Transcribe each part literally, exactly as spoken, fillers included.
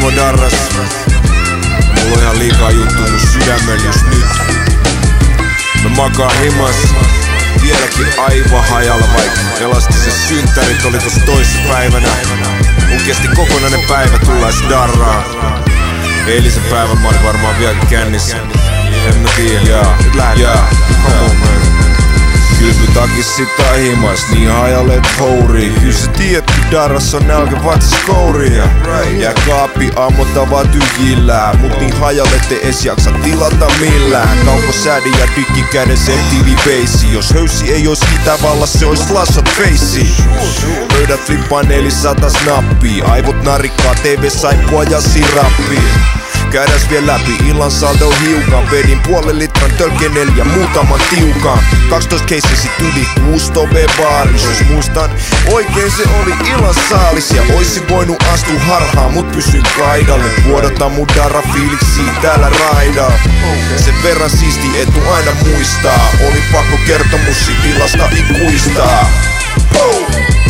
Timo Darras. Mulla on ihan liikaa juttuja mun sydämen just nyt. Mä makaan himas, vieläkin aivan hajalla, vaikka elastisen synttärit oli tossa toissapäivänä. Mun kesti kokonainen päivä tulla edes darraa. Eilisen päivän mä olin varmaan vielä kännissä. En mä tiedä, jaa, nyt lähdetään, jaa, come on man. Kylpytakis sit tai himas, niin hajalle et hourii. Kyllä sä tiedät, kun darras on nälkä vatsis kouria. Ja kaappi ammottavaa tyhjillään, mut niin hajalle te ees jaksa tilata millään. Kauppasäädi ja dykki kädessä tilipeisi. Jos höyssi ei ois Itävallas, se ois lassat feissi. Pöydät flippaan nelisatas nappii. Aivot narikkaa, T V-saippua ja sirappii. Käydäs vielä läpi illan saldo hiukan. Vedin puolen litran tölkenel ja muutaman tiukan. kaksitoista keisiä sit yli kuusi tove baaris. Jos muistan oikein, se oli illan saalis. Ja oisin voinut astua harhaan, mut pysyn kaidalle. Vuodota mun darra fiiliksi täällä raida. Sen verran siisti etu aina muistaa. Oli pakko kertomus sit illasta ikuistaa. Oh!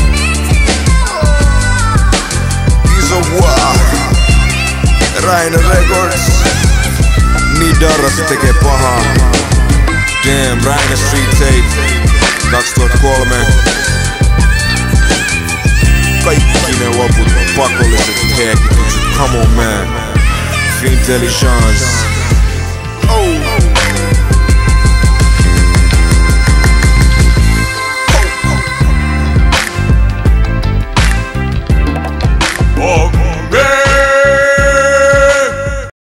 Iso wow. Rainer Records. Niin darras tekee pahaa. Damn, Rainer Street Tape kaksituhattakolme. Kaikki ne loput pakolliset hehkutukset. Come on man. Intelligence. Oh.